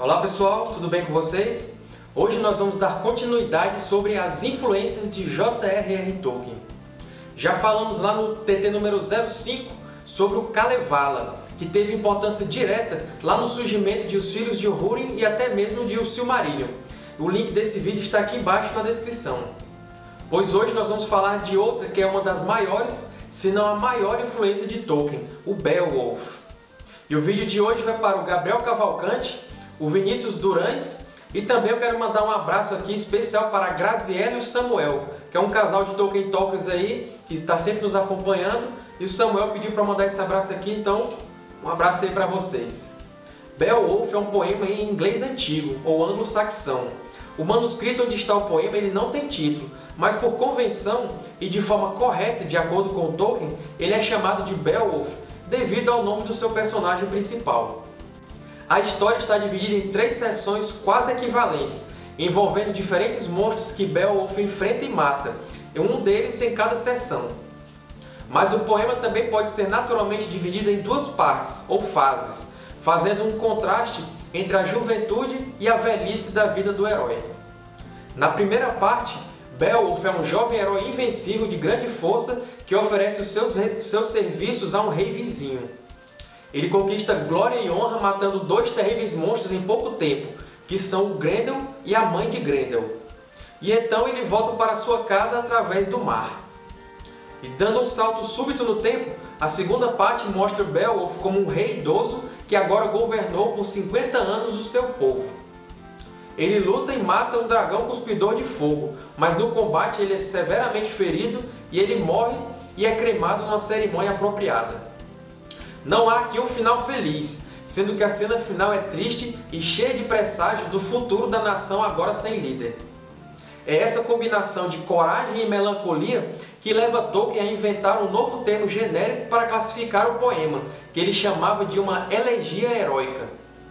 Olá pessoal, tudo bem com vocês? Hoje nós vamos dar continuidade sobre as influências de J.R.R. Tolkien. Já falamos lá no TT número 05 sobre o Kalevala, que teve importância direta lá no surgimento de Os Filhos de Húrin e até mesmo de O Silmarillion. O link desse vídeo está aqui embaixo na descrição. Pois hoje nós vamos falar de outra que é uma das maiores, se não a maior influência de Tolkien, o Beowulf. E o vídeo de hoje vai para o Gabriel Cavalcante, o Vinícius Durães, e também eu quero mandar um abraço aqui especial para a Graziella e o Samuel, que é um casal de Tolkien Talkers aí, que está sempre nos acompanhando, e o Samuel pediu para mandar esse abraço aqui, então um abraço aí para vocês. Beowulf é um poema em inglês antigo, ou anglo-saxão. O manuscrito onde está o poema ele não tem título, mas por convenção e de forma correta, de acordo com Tolkien, ele é chamado de Beowulf devido ao nome do seu personagem principal. A história está dividida em 3 seções quase equivalentes, envolvendo diferentes monstros que Beowulf enfrenta e mata, e um deles em cada seção. Mas o poema também pode ser naturalmente dividido em 2 partes, ou fases, fazendo um contraste entre a juventude e a velhice da vida do herói. Na primeira parte, Beowulf é um jovem herói invencível de grande força que oferece os seus serviços a um rei vizinho. Ele conquista glória e honra matando 2 terríveis monstros em pouco tempo, que são o Grendel e a mãe de Grendel. E então ele volta para sua casa através do mar. E dando um salto súbito no tempo, a segunda parte mostra Beowulf como um rei idoso que agora governou por 50 anos o seu povo. Ele luta e mata um dragão cuspidor de fogo, mas no combate ele é severamente ferido e ele morre e é cremado numa cerimônia apropriada. Não há aqui um final feliz, sendo que a cena final é triste e cheia de presságios do futuro da nação agora sem líder. É essa combinação de coragem e melancolia que leva Tolkien a inventar um novo termo genérico para classificar o poema, que ele chamava de uma elegia heróica.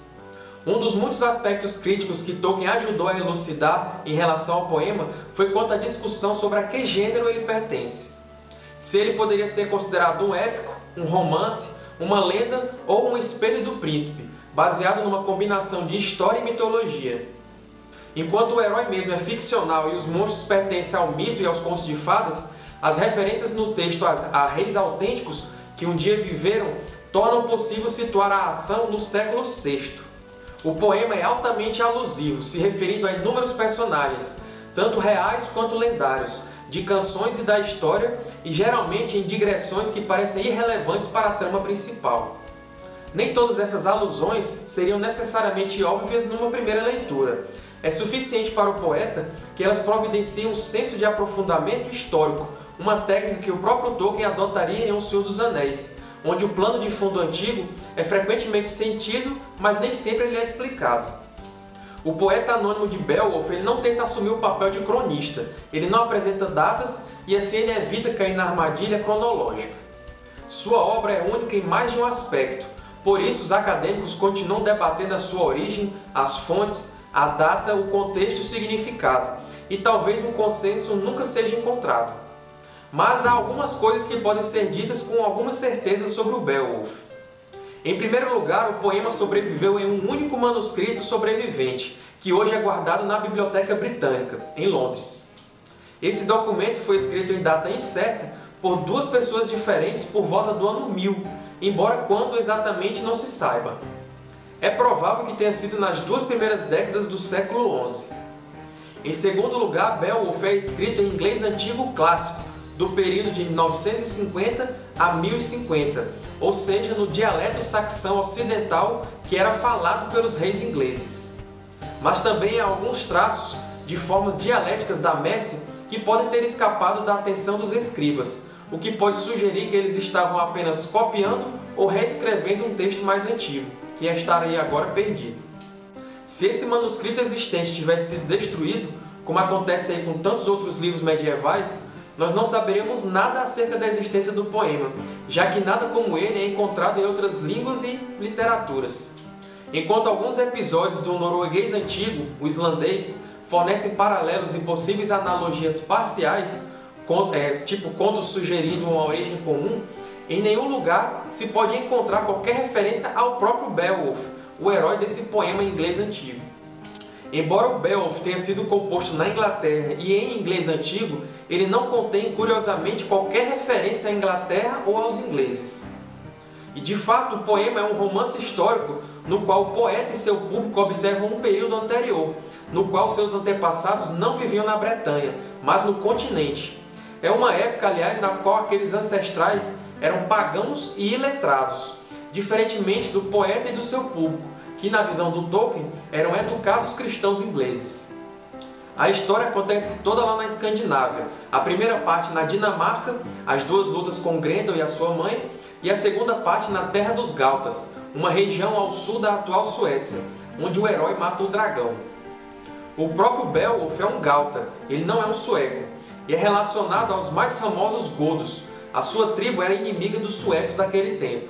Um dos muitos aspectos críticos que Tolkien ajudou a elucidar em relação ao poema foi quanto à discussão sobre a que gênero ele pertence. Se ele poderia ser considerado um épico, um romance, uma lenda ou um espelho do príncipe, baseado numa combinação de história e mitologia. Enquanto o herói mesmo é ficcional e os monstros pertencem ao mito e aos contos de fadas, as referências no texto a reis autênticos que um dia viveram tornam possível situar a ação no século VI. O poema é altamente alusivo, se referindo a inúmeros personagens, tanto reais quanto lendários, de canções e da história, e geralmente em digressões que parecem irrelevantes para a trama principal. Nem todas essas alusões seriam necessariamente óbvias numa primeira leitura. É suficiente para o poeta que elas providenciem um senso de aprofundamento histórico, uma técnica que o próprio Tolkien adotaria em O Senhor dos Anéis, onde o plano de fundo antigo é frequentemente sentido, mas nem sempre ele é explicado. O poeta anônimo de Beowulf ele não tenta assumir o papel de cronista, ele não apresenta datas e assim ele evita cair na armadilha cronológica. Sua obra é única em mais de um aspecto, por isso os acadêmicos continuam debatendo a sua origem, as fontes, a data, o contexto e o significado, e talvez um consenso nunca seja encontrado. Mas há algumas coisas que podem ser ditas com alguma certeza sobre o Beowulf. Em primeiro lugar, o poema sobreviveu em um único manuscrito sobrevivente, que hoje é guardado na Biblioteca Britânica, em Londres. Esse documento foi escrito em data incerta por 2 pessoas diferentes por volta do ano 1000, embora quando exatamente não se saiba. É provável que tenha sido nas 2 primeiras décadas do século XI. Em segundo lugar, Beowulf é escrito em inglês antigo clássico, do período de 950 a 1050, ou seja, no dialeto saxão ocidental que era falado pelos reis ingleses. Mas também há alguns traços de formas dialéticas da Messe que podem ter escapado da atenção dos escribas, o que pode sugerir que eles estavam apenas copiando ou reescrevendo um texto mais antigo, que estaria agora perdido. Se esse manuscrito existente tivesse sido destruído, como acontece aí com tantos outros livros medievais, nós não saberíamos nada acerca da existência do poema, já que nada como ele é encontrado em outras línguas e literaturas. Enquanto alguns episódios do norueguês antigo, o islandês, fornecem paralelos e possíveis analogias parciais, tipo contos sugerindo uma origem comum, em nenhum lugar se pode encontrar qualquer referência ao próprio Beowulf, o herói desse poema em inglês antigo. Embora o Beowulf tenha sido composto na Inglaterra e em inglês antigo, ele não contém, curiosamente, qualquer referência à Inglaterra ou aos ingleses. E, de fato, o poema é um romance histórico no qual o poeta e seu público observam um período anterior, no qual seus antepassados não viviam na Bretanha, mas no continente. É uma época, aliás, na qual aqueles ancestrais eram pagãos e iletrados, diferentemente do poeta e do seu público, que, na visão do Tolkien, eram educados cristãos ingleses. A história acontece toda lá na Escandinávia, a primeira parte na Dinamarca, as duas lutas com Grendel e a sua mãe, e a segunda parte na Terra dos Gautas, uma região ao sul da atual Suécia, onde o herói mata o dragão. O próprio Beowulf é um Gauta, ele não é um sueco, e é relacionado aos mais famosos godos. A sua tribo era inimiga dos suecos daquele tempo.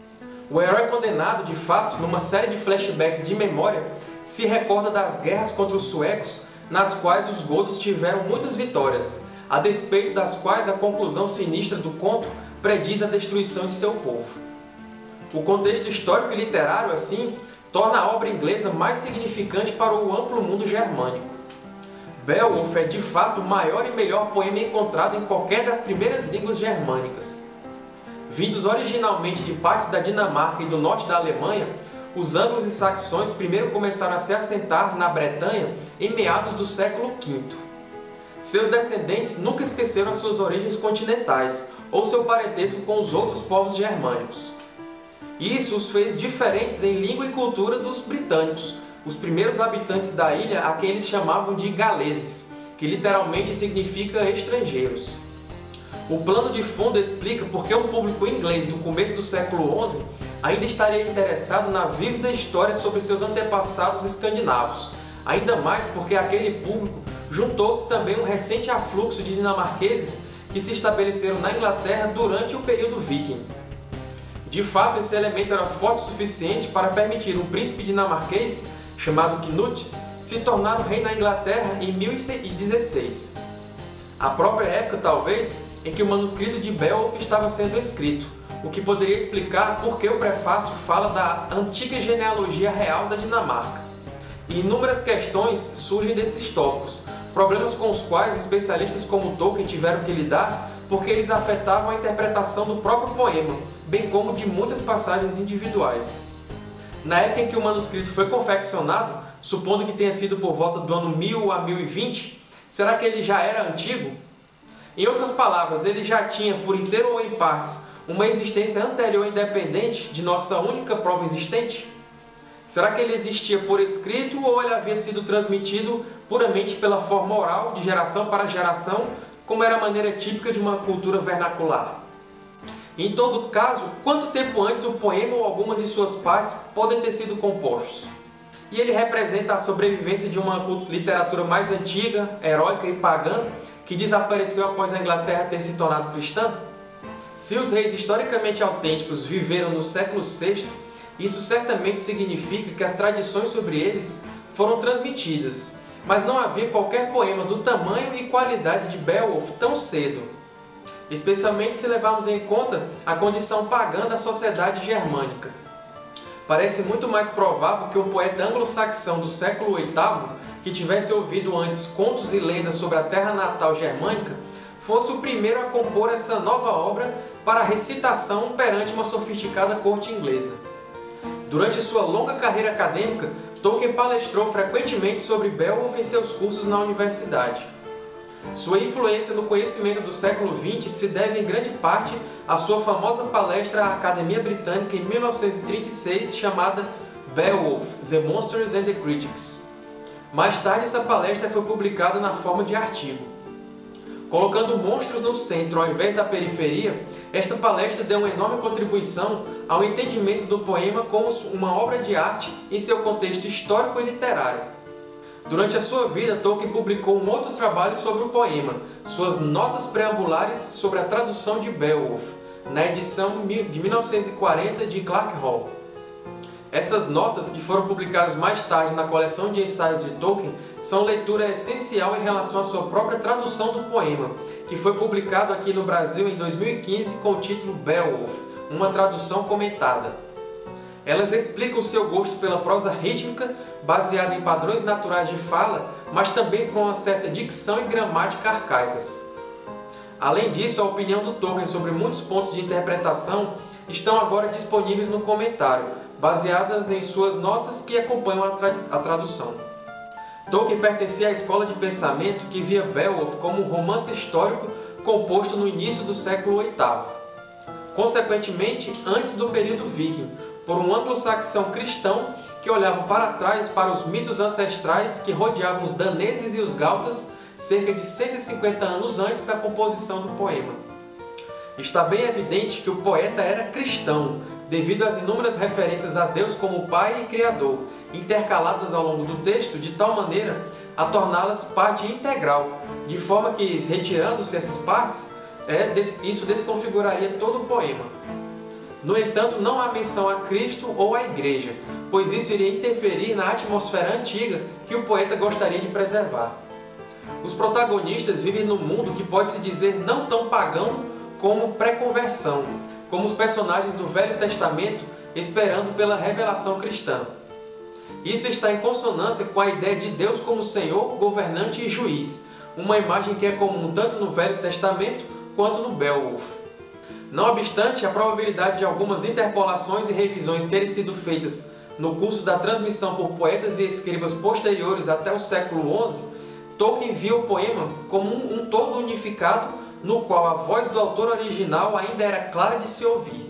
O herói condenado, de fato, numa série de flashbacks de memória, se recorda das guerras contra os suecos, nas quais os godos tiveram muitas vitórias, a despeito das quais a conclusão sinistra do conto prediz a destruição de seu povo. O contexto histórico e literário, assim, torna a obra inglesa mais significante para o amplo mundo germânico. Beowulf é, de fato, o maior e melhor poema encontrado em qualquer das primeiras línguas germânicas. Vindos originalmente de partes da Dinamarca e do norte da Alemanha, os anglos e saxões primeiro começaram a se assentar na Bretanha em meados do século V. Seus descendentes nunca esqueceram as suas origens continentais ou seu parentesco com os outros povos germânicos. Isso os fez diferentes em língua e cultura dos britânicos, os primeiros habitantes da ilha a quem eles chamavam de galeses, que literalmente significa estrangeiros. O plano de fundo explica por que o público inglês do começo do século XI ainda estaria interessado na vívida história sobre seus antepassados escandinavos, ainda mais porque aquele público juntou-se também um recente afluxo de dinamarqueses que se estabeleceram na Inglaterra durante o período viking. De fato, esse elemento era forte o suficiente para permitir um príncipe dinamarquês, chamado Knut, se tornar o rei na Inglaterra em 1016. A própria época, talvez, em que o manuscrito de Beowulf estava sendo escrito, o que poderia explicar por que o prefácio fala da antiga genealogia real da Dinamarca. E inúmeras questões surgem desses tópicos, problemas com os quais especialistas como Tolkien tiveram que lidar porque eles afetavam a interpretação do próprio poema, bem como de muitas passagens individuais. Na época em que o manuscrito foi confeccionado, supondo que tenha sido por volta do ano 1000 a 1020, será que ele já era antigo? Em outras palavras, ele já tinha, por inteiro ou em partes, uma existência anterior independente de nossa única prova existente? Será que ele existia por escrito ou ele havia sido transmitido puramente pela forma oral, de geração para geração, como era a maneira típica de uma cultura vernacular? Em todo caso, quanto tempo antes o poema ou algumas de suas partes podem ter sido compostos? E ele representa a sobrevivência de uma literatura mais antiga, heróica e pagã, que desapareceu após a Inglaterra ter se tornado cristã? Se os reis historicamente autênticos viveram no século VI, isso certamente significa que as tradições sobre eles foram transmitidas, mas não havia qualquer poema do tamanho e qualidade de Beowulf tão cedo, especialmente se levarmos em conta a condição pagã da sociedade germânica. Parece muito mais provável que um poeta anglo-saxão do século VIII, que tivesse ouvido antes contos e lendas sobre a terra natal germânica, fosse o primeiro a compor essa nova obra para recitação perante uma sofisticada corte inglesa. Durante sua longa carreira acadêmica, Tolkien palestrou frequentemente sobre Beowulf em seus cursos na universidade. Sua influência no conhecimento do século XX se deve em grande parte à sua famosa palestra à Academia Britânica em 1936 chamada Beowulf, The Monsters and the Critics. Mais tarde, essa palestra foi publicada na forma de artigo. Colocando monstros no centro ao invés da periferia, esta palestra deu uma enorme contribuição ao entendimento do poema como uma obra de arte em seu contexto histórico e literário. Durante a sua vida, Tolkien publicou um outro trabalho sobre o poema, suas notas preambulares sobre a tradução de Beowulf, na edição de 1940 de Clark Hall. Essas notas, que foram publicadas mais tarde na coleção de ensaios de Tolkien, são leitura essencial em relação à sua própria tradução do poema, que foi publicado aqui no Brasil em 2015 com o título Beowulf, uma tradução comentada. Elas explicam seu gosto pela prosa rítmica, baseada em padrões naturais de fala, mas também por uma certa dicção e gramática arcaicas. Além disso, a opinião do Tolkien sobre muitos pontos de interpretação estão agora disponíveis no comentário, baseadas em suas notas que acompanham a tradução. Tolkien pertencia à escola de pensamento que via Beowulf como um romance histórico composto no início do século VIII. Consequentemente, antes do período viking, por um anglo-saxão cristão que olhava para trás para os mitos ancestrais que rodeavam os daneses e os gautas cerca de 150 anos antes da composição do poema. Está bem evidente que o poeta era cristão, devido às inúmeras referências a Deus como Pai e Criador, intercaladas ao longo do texto de tal maneira a torná-las parte integral, de forma que, retirando-se essas partes, isso desconfiguraria todo o poema. No entanto, não há menção a Cristo ou à Igreja, pois isso iria interferir na atmosfera antiga que o poeta gostaria de preservar. Os protagonistas vivem num mundo que pode-se dizer não tão pagão como pré-conversão, como os personagens do Velho Testamento esperando pela revelação cristã. Isso está em consonância com a ideia de Deus como Senhor, governante e juiz, uma imagem que é comum tanto no Velho Testamento quanto no Beowulf. Não obstante, a probabilidade de algumas interpolações e revisões terem sido feitas no curso da transmissão por poetas e escribas posteriores até o século XI, Tolkien via o poema como um todo unificado no qual a voz do autor original ainda era clara de se ouvir.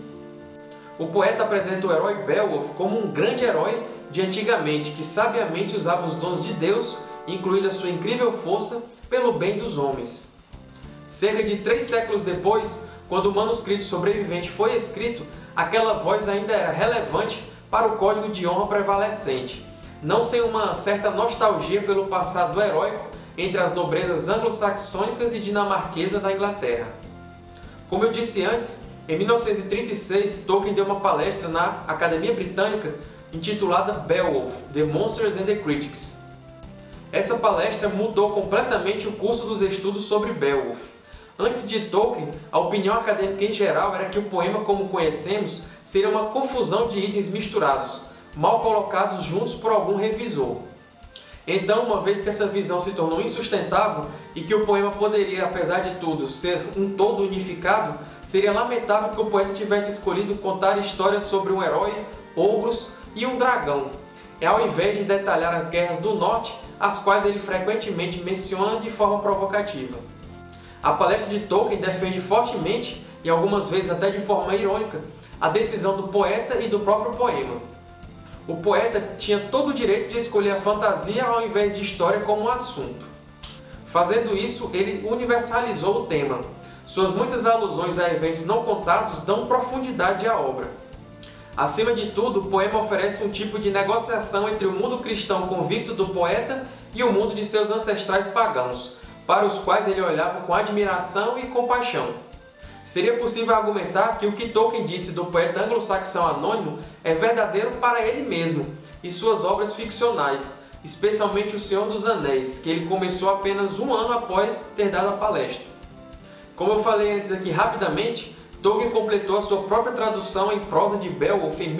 O poeta apresenta o herói Beowulf como um grande herói de antigamente que sabiamente usava os dons de Deus, incluindo a sua incrível força, pelo bem dos homens. Cerca de 3 séculos depois, quando o manuscrito sobrevivente foi escrito, aquela voz ainda era relevante para o código de honra prevalecente, não sem uma certa nostalgia pelo passado heróico entre as nobrezas anglo-saxônicas e dinamarquesa da Inglaterra. Como eu disse antes, em 1936, Tolkien deu uma palestra na Academia Britânica intitulada Beowulf, The Monsters and the Critics. Essa palestra mudou completamente o curso dos estudos sobre Beowulf. Antes de Tolkien, a opinião acadêmica em geral era que o poema como conhecemos seria uma confusão de itens misturados, mal colocados juntos por algum revisor. Então, uma vez que essa visão se tornou insustentável e que o poema poderia, apesar de tudo, ser um todo unificado, seria lamentável que o poeta tivesse escolhido contar histórias sobre um herói, ogros e um dragão, ao invés de detalhar as guerras do norte, as quais ele frequentemente menciona de forma provocativa. A palestra de Tolkien defende fortemente, e algumas vezes até de forma irônica, a decisão do poeta e do próprio poema. O poeta tinha todo o direito de escolher a fantasia ao invés de história como um assunto. Fazendo isso, ele universalizou o tema. Suas muitas alusões a eventos não contados dão profundidade à obra. Acima de tudo, o poema oferece um tipo de negociação entre o mundo cristão convicto do poeta e o mundo de seus ancestrais pagãos, para os quais ele olhava com admiração e compaixão. Seria possível argumentar que o que Tolkien disse do poeta anglo-saxão anônimo é verdadeiro para ele mesmo e suas obras ficcionais, especialmente O Senhor dos Anéis, que ele começou apenas um ano após ter dado a palestra. Como eu falei antes aqui rapidamente, Tolkien completou a sua própria tradução em prosa de Beowulf em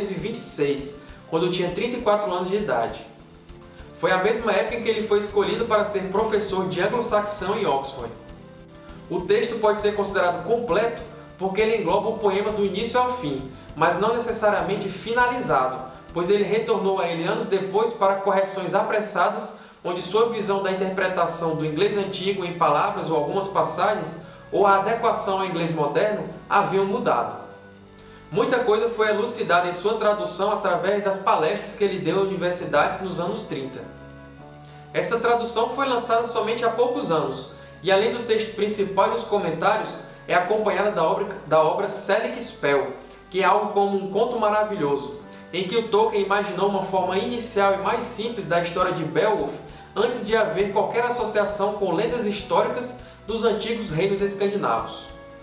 1926, quando tinha 34 anos de idade. Foi a mesma época em que ele foi escolhido para ser professor de anglo-saxão em Oxford. O texto pode ser considerado completo porque ele engloba o poema do início ao fim, mas não necessariamente finalizado, pois ele retornou a ele anos depois para correções apressadas, onde sua visão da interpretação do inglês antigo em palavras ou algumas passagens, ou a adequação ao inglês moderno, haviam mudado. Muita coisa foi elucidada em sua tradução através das palestras que ele deu em universidades nos anos 30. Essa tradução foi lançada somente há poucos anos, e além do texto principal e dos comentários, é acompanhada da obra Selig Spell, que é algo como um conto maravilhoso, em que o Tolkien imaginou uma forma inicial e mais simples da história de Beowulf antes de haver qualquer associação com lendas históricas dos antigos reinos escandinavos.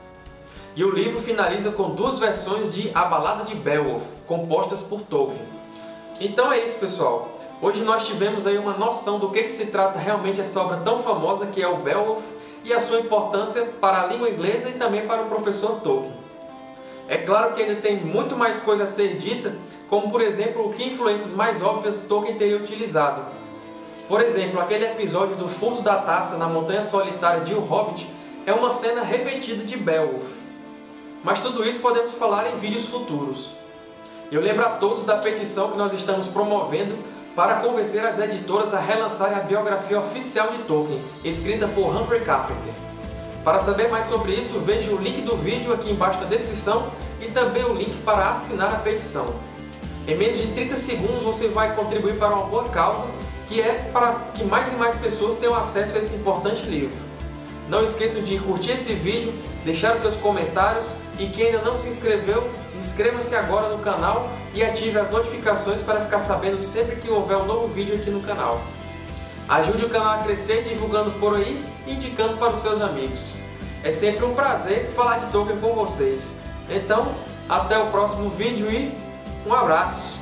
E o livro finaliza com 2 versões de A Balada de Beowulf, compostas por Tolkien. Então é isso, pessoal! Hoje nós tivemos aí uma noção do que se trata realmente essa obra tão famosa que é o Beowulf e a sua importância para a língua inglesa e também para o professor Tolkien. É claro que ainda tem muito mais coisa a ser dita, como por exemplo, que influências mais óbvias Tolkien teria utilizado. Por exemplo, aquele episódio do furto da taça na Montanha Solitária de O Hobbit é uma cena repetida de Beowulf. Mas tudo isso podemos falar em vídeos futuros. Eu lembro a todos da petição que nós estamos promovendo para convencer as editoras a relançarem a biografia oficial de Tolkien, escrita por Humphrey Carpenter. Para saber mais sobre isso, veja o link do vídeo aqui embaixo na descrição e também o link para assinar a petição. Em menos de 30 segundos você vai contribuir para uma boa causa, que é para que mais e mais pessoas tenham acesso a esse importante livro. Não esqueçam de curtir esse vídeo, deixar os seus comentários e quem ainda não se inscreveu, inscreva-se agora no canal e ative as notificações para ficar sabendo sempre que houver um novo vídeo aqui no canal. Ajude o canal a crescer divulgando por aí e indicando para os seus amigos. É sempre um prazer falar de Tolkien com vocês. Então, até o próximo vídeo e um abraço!